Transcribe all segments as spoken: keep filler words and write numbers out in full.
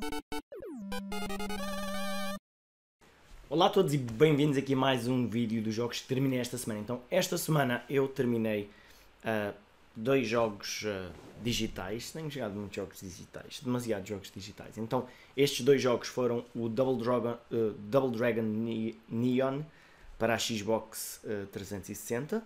Olá a todos e bem-vindos aqui a mais um vídeo dos jogos que terminei esta semana. Então, esta semana eu terminei uh, dois jogos uh, digitais. Tenho jogado muitos jogos digitais, demasiados jogos digitais. Então, estes dois jogos foram o Double Dragon, uh, Double Dragon Neon para a Xbox uh, trezentos e sessenta,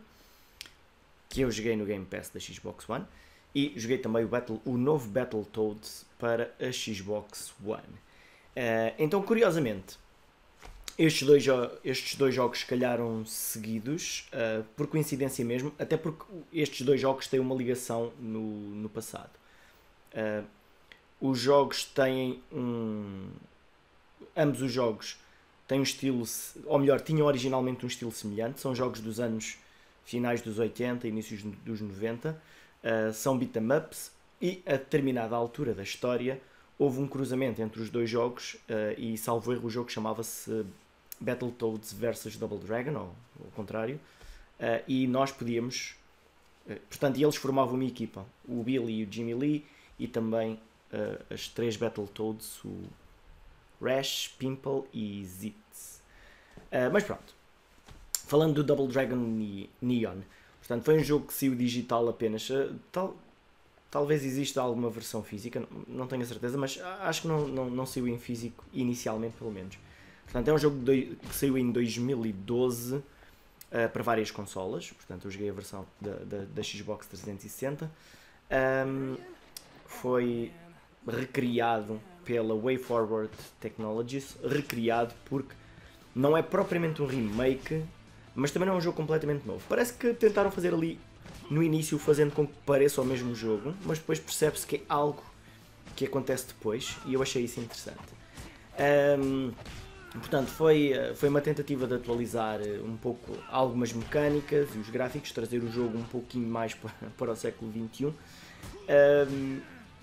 que eu joguei no Game Pass da Xbox One, e joguei também o, Battle, o novo Battletoads para a Xbox One. Uh, então, curiosamente, Estes dois, estes dois jogos calharam seguidos, uh, por coincidência mesmo, até porque estes dois jogos têm uma ligação no, no passado. Uh, os jogos têm um... Ambos os jogos têm um estilo, ou melhor, tinham originalmente um estilo semelhante. São jogos dos anos finais dos oitenta, inícios dos noventa. Uh, são beat'em ups e a determinada altura da história houve um cruzamento entre os dois jogos uh, e, salvo erro, o jogo chamava-se Battletoads versus Double Dragon, ou ao contrário, uh, e nós podíamos, uh, portanto, eles formavam uma equipa, o Billy e o Jimmy Lee, e também uh, as três Battletoads, o Rash, Pimple e Zitz. Uh, mas pronto, falando do Double Dragon Neon, portanto, foi um jogo que saiu digital apenas, uh, tal, talvez exista alguma versão física, não, não tenho a certeza, mas acho que não, não, não saiu em físico inicialmente, pelo menos. Portanto, é um jogo de, que saiu em dois mil e doze uh, para várias consolas. Portanto, eu joguei a versão da, da, da Xbox trezentos e sessenta. Um, foi recriado pela WayForward Technologies. Recriado porque não é propriamente um remake, mas também não é um jogo completamente novo. Parece que tentaram fazer ali no início, fazendo com que pareça o mesmo jogo, mas depois percebe-se que é algo que acontece depois, e eu achei isso interessante. Um, Portanto, foi, foi uma tentativa de atualizar um pouco algumas mecânicas e os gráficos, trazer o jogo um pouquinho mais para, para o século vinte e um. Um,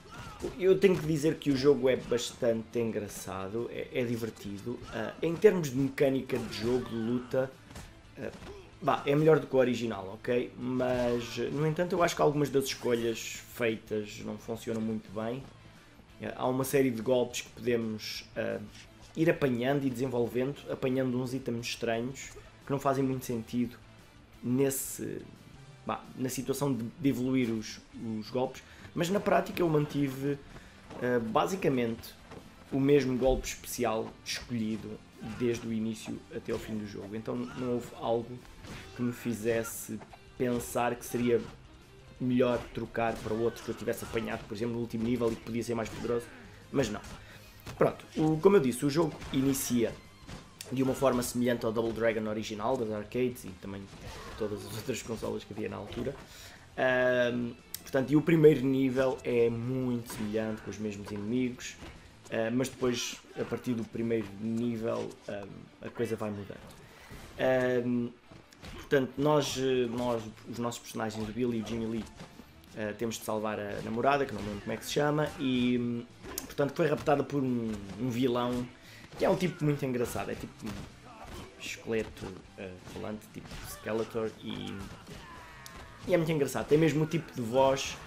eu tenho que dizer que o jogo é bastante engraçado, é, é divertido. Uh, em termos de mecânica de jogo, de luta, uh, bah, é melhor do que o original, ok? Mas, no entanto, eu acho que algumas das escolhas feitas não funcionam muito bem. Uh, há uma série de golpes que podemos Uh, ir apanhando e desenvolvendo, apanhando uns itens estranhos que não fazem muito sentido nesse, bah, na situação de, de evoluir os, os golpes, mas na prática eu mantive uh, basicamente o mesmo golpe especial escolhido desde o início até ao fim do jogo. Então não houve algo que me fizesse pensar que seria melhor trocar para outro que eu tivesse apanhado, por exemplo, no último nível e que podia ser mais poderoso, mas não. Pronto, o, como eu disse, o jogo inicia de uma forma semelhante ao Double Dragon original, das arcades e também todas as outras consolas que havia na altura. Um, portanto, e o primeiro nível é muito semelhante, com os mesmos inimigos, uh, mas depois, a partir do primeiro nível, um, a coisa vai mudando. Um, portanto, nós, nós, os nossos personagens, o Billy e o Jimmy Lee, Uh, temos de salvar a namorada, que não lembro como é que se chama, e portanto foi raptada por um, um vilão que é um tipo muito engraçado, é tipo um esqueleto uh, falante, tipo Skeletor, e, e é muito engraçado, tem mesmo o tipo de voz,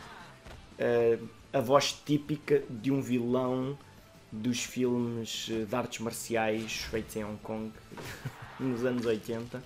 uh, a voz típica de um vilão dos filmes de artes marciais feitos em Hong Kong nos anos oitenta.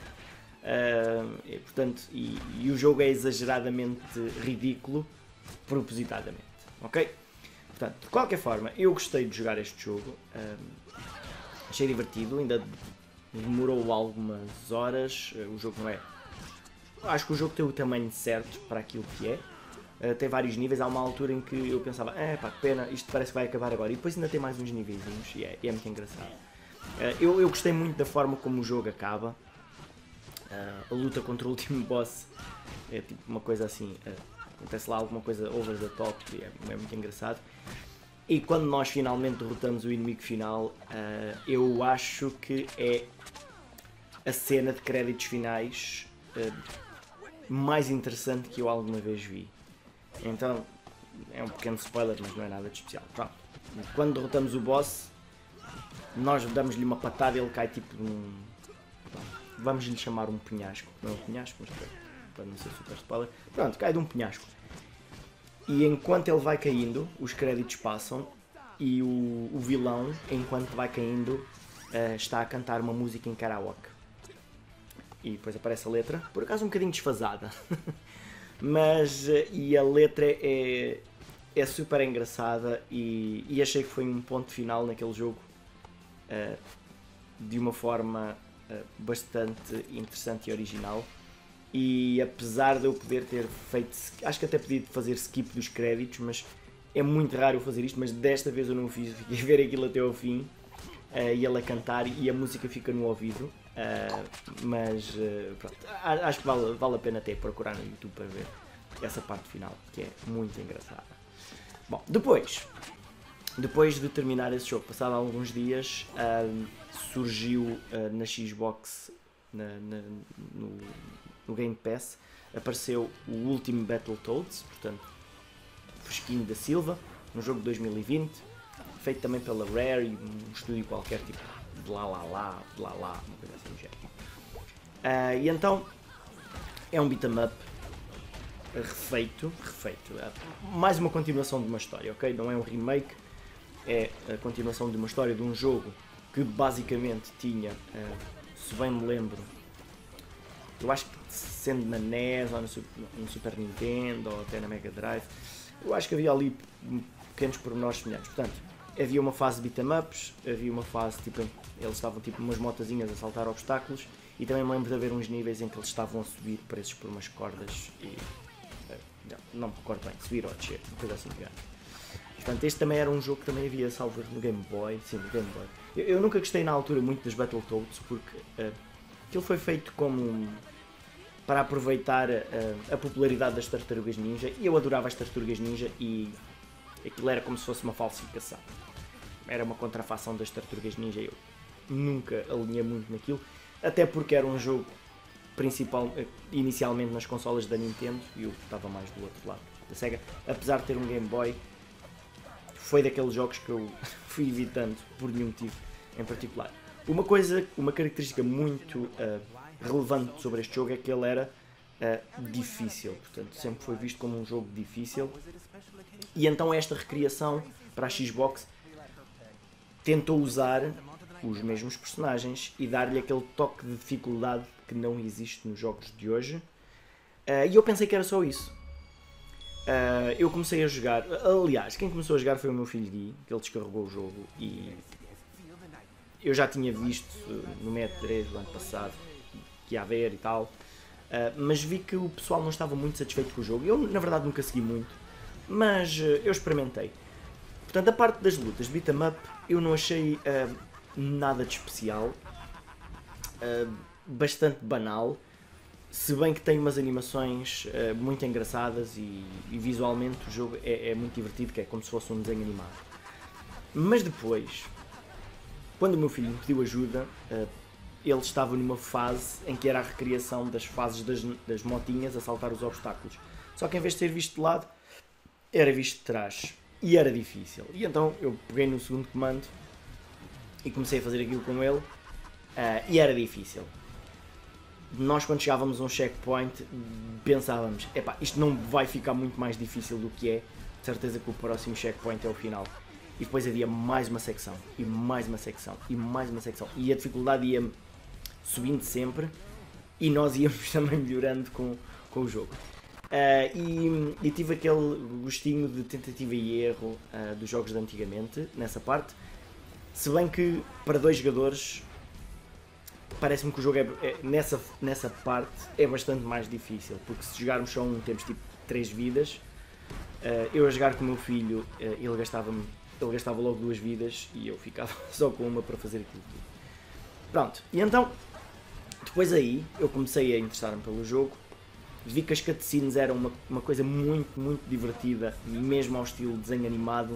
Uh, e, portanto, e, e o jogo é exageradamente ridículo, propositadamente, ok? Portanto, de qualquer forma, eu gostei de jogar este jogo, uh, achei divertido, ainda demorou algumas horas, uh, o jogo não é... Acho que o jogo tem o tamanho certo para aquilo que é, uh, tem vários níveis, há uma altura em que eu pensava, é pá, que pena, isto parece que vai acabar agora, e depois ainda tem mais uns níveis, e é, é muito engraçado. Uh, eu, eu gostei muito da forma como o jogo acaba. Uh, a luta contra o último boss é tipo uma coisa assim, uh, acontece lá alguma coisa over the top e é, é muito engraçado. E quando nós finalmente derrotamos o inimigo final, uh, eu acho que é a cena de créditos finais uh, mais interessante que eu alguma vez vi. Então, é um pequeno spoiler, mas não é nada de especial. Pronto. Quando derrotamos o boss, nós damos-lhe uma patada e ele cai tipo de um... Vamos lhe chamar um penhasco, não é um penhasco, mas para, para não ser super spoiler. Pronto, cai de um penhasco. E enquanto ele vai caindo, os créditos passam e o, o vilão, enquanto vai caindo, uh, está a cantar uma música em karaoke. E depois aparece a letra, por acaso um bocadinho desfasada. Mas, uh, e a letra é, é super engraçada e, e achei que foi um ponto final naquele jogo uh, de uma forma uh, bastante interessante e original. E apesar de eu poder ter feito, acho que até podia fazer skip dos créditos, mas é muito raro eu fazer isto, mas desta vez eu não o fiz, fiquei a ver aquilo até ao fim, uh, e ele a cantar e a música fica no ouvido, uh, mas uh, pronto, acho que vale, vale a pena até procurar no YouTube para ver essa parte final, que é muito engraçada. Bom, depois, depois de terminar esse jogo, passado alguns dias, uh, surgiu uh, na Xbox, na, na, no, no Game Pass, apareceu o último Battletoads, portanto, fresquinho da Silva, um jogo de dois mil e vinte, feito também pela Rare e um estúdio qualquer, tipo de lá lá lá, de lá lá, uma coisa assim do género. Uh, e então, é um beat'em up refeito, refeito, é mais uma continuação de uma história, ok? Não é um remake, é a continuação de uma história de um jogo que basicamente tinha, uh, se bem me lembro, eu acho que sendo na N E S ou no Super Nintendo ou até na Mega Drive, eu acho que havia ali pequenos pormenores semelhantes. Portanto, havia uma fase de beat'em ups, havia uma fase tipo em que eles estavam tipo umas motazinhas a saltar obstáculos, e também me lembro de haver uns níveis em que eles estavam a subir presos por umas cordas e não, não me recordo bem, subir ou descer, uma coisa assim de grande. Portanto, este também era um jogo que também havia salvo no Game Boy, sim, no Game Boy. Eu, eu nunca gostei na altura muito dos Battletoads porque uh, aquilo foi feito como para aproveitar uh, a popularidade das Tartarugas Ninja, e eu adorava as Tartarugas Ninja e aquilo era como se fosse uma falsificação. Era uma contrafação das Tartarugas Ninja e eu nunca alinhei muito naquilo, até porque era um jogo principal, inicialmente nas consolas da Nintendo e eu estava mais do outro lado da Sega. Apesar de ter um Game Boy, foi daqueles jogos que eu fui evitando por nenhum motivo em particular. Uma coisa, uma característica muito uh, relevante sobre este jogo é que ele era uh, difícil, portanto sempre foi visto como um jogo difícil, e então esta recriação para a Xbox tentou usar os mesmos personagens e dar-lhe aquele toque de dificuldade que não existe nos jogos de hoje, uh, e eu pensei que era só isso. Uh, eu comecei a jogar, aliás, quem começou a jogar foi o meu filho Gui, que ele descarregou o jogo e eu já tinha visto no M E três do ano passado que ia haver e tal, uh, mas vi que o pessoal não estava muito satisfeito com o jogo. Eu na verdade nunca segui muito, mas uh, eu experimentei. Portanto, a parte das lutas de beat'em up eu não achei uh, nada de especial, uh, bastante banal, se bem que tem umas animações uh, muito engraçadas e, e visualmente o jogo é, é muito divertido, que é como se fosse um desenho animado. Mas depois, quando o meu filho me pediu ajuda, uh, ele estava numa fase em que era a recriação das fases das, das motinhas a saltar os obstáculos. Só que em vez de ser visto de lado, era visto de trás. E era difícil. E então eu peguei no segundo comando e comecei a fazer aquilo com ele. Uh, e era difícil. Nós, quando chegávamos a um checkpoint, pensávamos, epá, isto não vai ficar muito mais difícil do que é. De certeza que o próximo checkpoint é o final. E depois havia mais uma secção, e mais uma secção, e mais uma secção. E a dificuldade ia subindo sempre, e nós íamos também melhorando com, com o jogo. Uh, e, e tive aquele gostinho de tentativa e erro uh, dos jogos de antigamente, nessa parte. Se bem que, para dois jogadores, parece-me que o jogo é, é, nessa, nessa parte é bastante mais difícil. Porque se jogarmos só um, temos tipo três vidas. Uh, eu a jogar com o meu filho, uh, ele gastava-me ele gastava logo duas vidas e eu ficava só com uma para fazer aquilo tudo. Pronto, e então, depois aí, eu comecei a interessar-me pelo jogo, vi que as cutscenes eram uma, uma coisa muito, muito divertida, mesmo ao estilo desenho animado,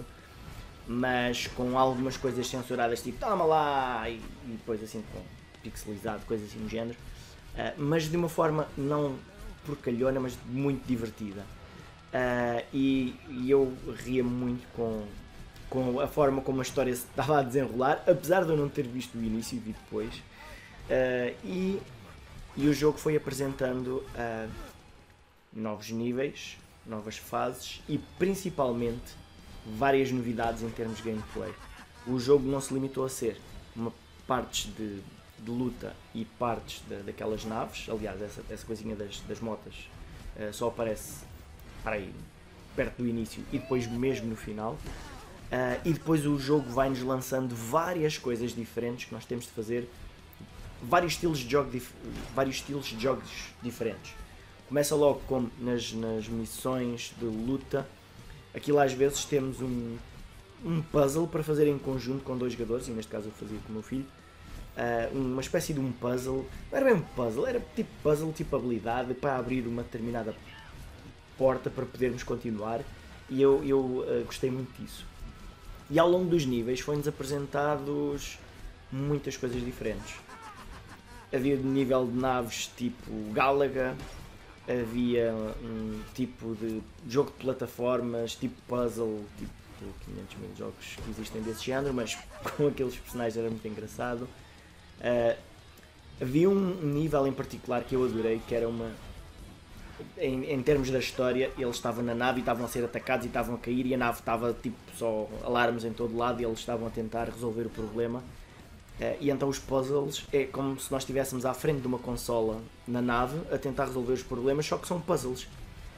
mas com algumas coisas censuradas, tipo, toma lá, e, e depois assim, com pixelizado, coisas assim do género, uh, mas de uma forma não porcalhona, mas muito divertida. Uh, e, e eu ria muito com... com a forma como a história se estava a desenrolar, apesar de eu não ter visto o início e vi depois, uh, e, e o jogo foi apresentando uh, novos níveis, novas fases e principalmente várias novidades em termos de gameplay. O jogo não se limitou a ser uma partes de, de luta e partes de, daquelas naves. Aliás, essa, essa coisinha das, das motas uh, só aparece para aí, perto do início e depois mesmo no final. Uh, e depois o jogo vai-nos lançando várias coisas diferentes que nós temos de fazer, vários estilos de, jogo dif vários estilos de jogos diferentes. Começa logo com nas, nas missões de luta. Aquilo às vezes temos um, um puzzle para fazer em conjunto com dois jogadores, e neste caso eu fazia com o meu filho. Uh, uma espécie de um puzzle, não era bem um puzzle, era tipo puzzle, tipo habilidade para abrir uma determinada porta para podermos continuar, e eu, eu uh, gostei muito disso. E ao longo dos níveis foi-nos apresentados muitas coisas diferentes. Havia de nível de naves tipo Galaga, havia um tipo de jogo de plataformas, tipo puzzle, tipo quinhentos mil jogos que existem desse género, mas com aqueles personagens era muito engraçado. Uh, havia um nível em particular que eu adorei, que era uma... Em, em termos da história, eles estavam na nave e estavam a ser atacados e estavam a cair, e a nave estava tipo só alarmes em todo lado e eles estavam a tentar resolver o problema. Uh, e então os puzzles é como se nós estivéssemos à frente de uma consola na nave a tentar resolver os problemas, só que são puzzles.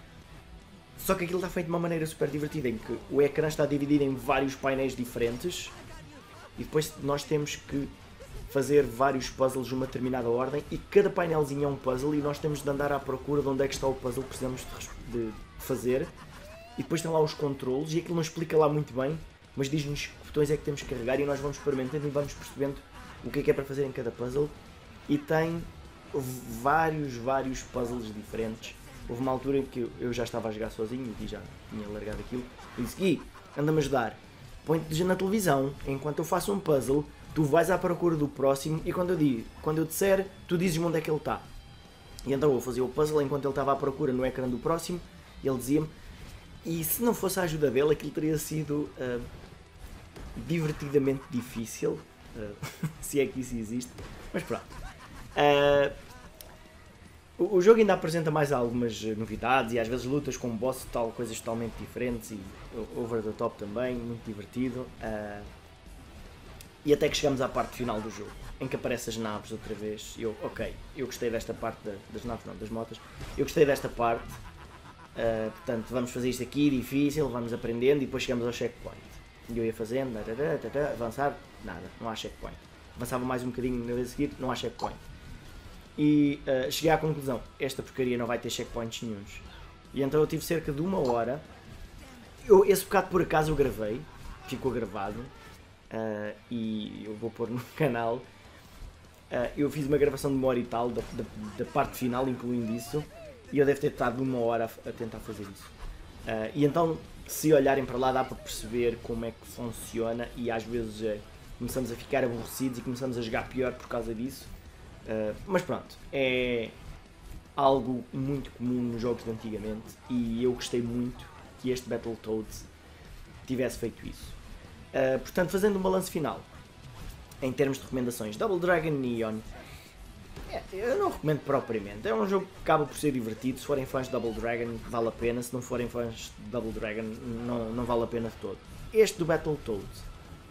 Só que aquilo está feito de uma maneira super divertida, em que o ecrã está dividido em vários painéis diferentes e depois nós temos que fazer vários puzzles numa determinada ordem, e cada painelzinho é um puzzle e nós temos de andar à procura de onde é que está o puzzle que precisamos de fazer, e depois tem lá os controles e aquilo não explica lá muito bem, mas diz-nos que botões é que temos que carregar e nós vamos experimentando e vamos percebendo o que é que é para fazer em cada puzzle, e tem vários, vários puzzles diferentes. Houve uma altura em que eu já estava a jogar sozinho e já tinha largado aquilo, e disse: Gui, anda-me a ajudar, põe-te na televisão, enquanto eu faço um puzzle, tu vais à procura do próximo, e quando eu, digo, quando eu disser, tu dizes-me onde é que ele está. E então eu fazia o puzzle enquanto ele estava à procura no ecrã do próximo, e ele dizia-me, e se não fosse a ajuda dele, aquilo teria sido uh, divertidamente difícil, uh, se é que isso existe, mas pronto. Uh, o, o jogo ainda apresenta mais algumas novidades, e às vezes lutas com boss, tal, coisas totalmente diferentes, e over the top também, muito divertido. Uh, E até que chegamos à parte final do jogo, em que aparecem as naves outra vez. Eu, ok, eu gostei desta parte da, das naves, não, das motas. Eu gostei desta parte. Uh, portanto, vamos fazer isto aqui, difícil, vamos aprendendo e depois chegamos ao checkpoint. E eu ia fazendo, tarará, tarará, avançar, nada, não há checkpoint. Avançava mais um bocadinho na vez a seguir, não há checkpoint. E uh, cheguei à conclusão, esta porcaria não vai ter checkpoints nenhuns. E então eu tive cerca de uma hora. Eu, esse bocado por acaso eu gravei, ficou gravado. Uh, e eu vou pôr no canal. Uh, eu fiz uma gravação de uma hora e tal da, da, da parte final, incluindo isso, e eu devo ter estado uma hora a, a tentar fazer isso. Uh, e então, se olharem para lá, dá para perceber como é que funciona, e às vezes uh, começamos a ficar aborrecidos e começamos a jogar pior por causa disso. Uh, mas pronto, é algo muito comum nos jogos de antigamente, e eu gostei muito que este Battletoads tivesse feito isso. Uh, portanto, fazendo um balanço final, em termos de recomendações, Double Dragon Neon, é, eu não recomendo propriamente, é um jogo que acaba por ser divertido. Se forem fãs de Double Dragon, vale a pena; se não forem fãs de Double Dragon, não, não vale a pena de todo. Este do Battletoads,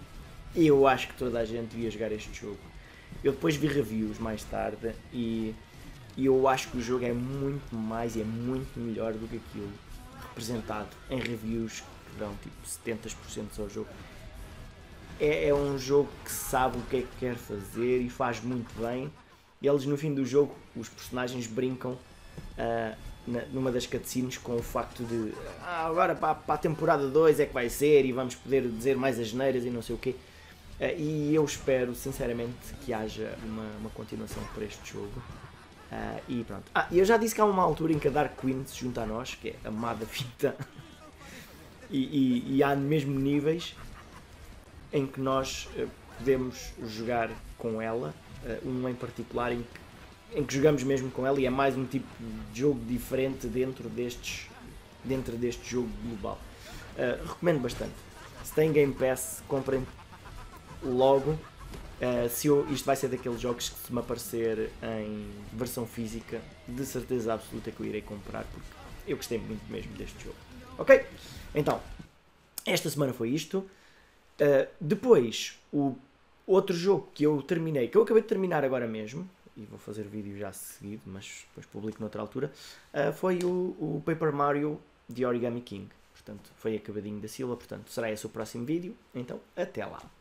eu acho que toda a gente devia jogar este jogo. Eu depois vi reviews mais tarde, e, e eu acho que o jogo é muito mais e é muito melhor do que aquilo representado em reviews que dão tipo setenta por cento ao jogo. É, é um jogo que sabe o que é que quer fazer e faz muito bem. Eles no fim do jogo, os personagens brincam uh, na, numa das cutscenes com o facto de ah, agora para, para a temporada dois é que vai ser e vamos poder dizer mais asneiras e não sei o quê. Uh, e eu espero sinceramente que haja uma, uma continuação para este jogo. Uh, e pronto. Ah, eu já disse que há uma altura em que a Dark Queen se junta a nós, que é a amada fita, e, e, e há mesmo níveis em que nós uh, podemos jogar com ela, uh, um em particular em que, em que jogamos mesmo com ela, e é mais um tipo de jogo diferente dentro, destes, dentro deste jogo global. Uh, recomendo bastante. Se tem Game Pass, comprem logo. Uh, se eu, isto vai ser daqueles jogos que, se me aparecer em versão física, de certeza absoluta que eu irei comprar, porque eu gostei muito mesmo deste jogo. Ok? Então, esta semana foi isto. Uh, depois, o outro jogo que eu terminei, que eu acabei de terminar agora mesmo, e vou fazer vídeo já seguido, mas depois publico noutra altura, uh, foi o, o Paper Mario The Origami King. Portanto, foi acabadinho da Sila, portanto, será esse o próximo vídeo. Então, até lá.